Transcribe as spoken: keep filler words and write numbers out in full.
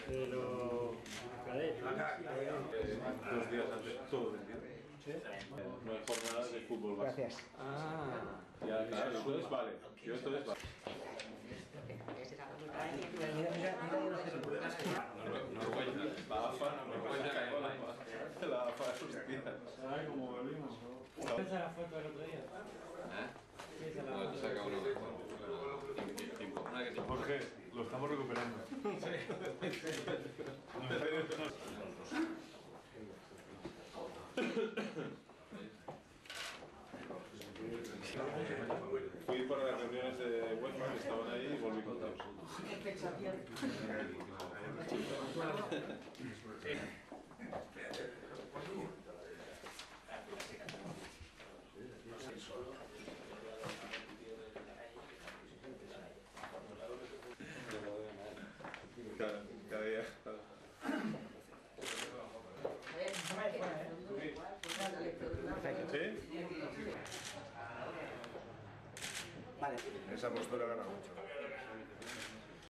Pero... Cadé. Dos días antes, todo vendido. ¿Sí? No hay jornadas de fútbol base. Gracias. Ah. Ya, claro, entonces vale. Yo entonces vale. Mira, mira, mira los que La AFA no me puede caer la La AFA de sus días. ¿Sabes cómo volvimos? ¿Qué es la foto del otro día? ¿Eh? No, te saca uno mejor. Jorge, lo estamos recuperando. Fui para las reuniones de UEFA que estaban ahí y volví con todos. Cada, cada día. ¿Sí? Vale. Esa postura gana mucho.